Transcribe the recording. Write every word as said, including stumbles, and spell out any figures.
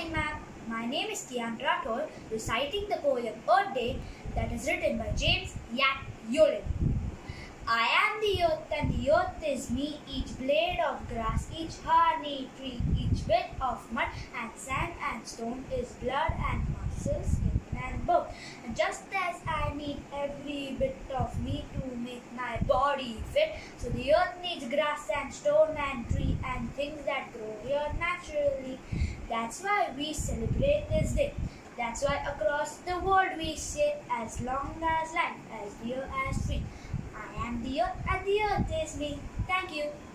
morning, ma'am. My name is Kian Rathod, reciting the poem Earth Day that is written by James Yak Yolin. I am the earth and the earth is me, each blade of grass, each honey tree, each bit of mud and sand and stone is blood and muscle, skin and bone. And just as I need every bit of me to make my body fit, so the earth needs grass and stone and tree and things that grow here naturally. That's why we celebrate this day. That's why across the world we say, as long as life, as dear as free. I am the earth and the earth is me. Thank you.